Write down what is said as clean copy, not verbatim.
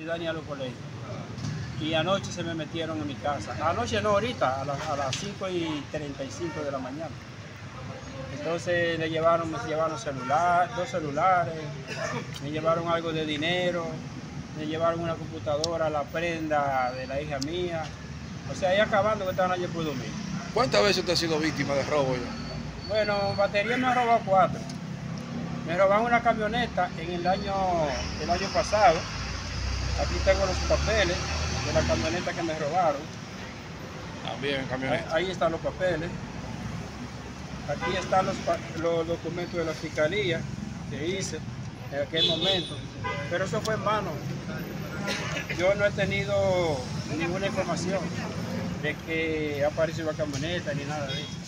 Ciudad a los colegios. Y anoche se me metieron en mi casa. Anoche no, ahorita, a las 5:35 de la mañana. Entonces me llevaron dos celulares, me llevaron algo de dinero, me llevaron una computadora, la prenda de la hija mía. O sea, ahí acabando que estaban ayer por dormir. ¿Cuántas veces usted ha sido víctima de robo ya? Bueno, batería me ha robado 4. Me robaron una camioneta en el año pasado. Aquí tengo los papeles de la camioneta que me robaron. También camioneta. Ahí están los papeles. Aquí están los documentos de la fiscalía que hice en aquel momento. Pero eso fue en vano. Yo no he tenido ninguna información de que ha aparecido la camioneta ni nada de eso.